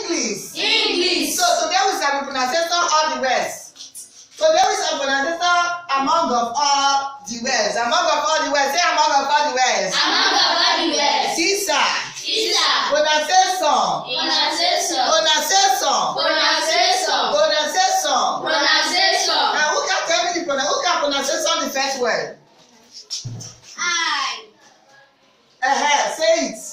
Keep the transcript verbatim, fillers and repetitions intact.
English. English. So today we shall be pronunciation all the words. Today we shall be pronunciation among of all the words. Among of all the words. Say among of all the words. Among of all the words. Caesar. Caesar. Pronunciation. Pronunciation. Pronunciation. Pronunciation. Pronunciation. Pronunciation. Now who can tell me the pronunciation? Who can pronunciation the first word? I. Uh-huh. Say it.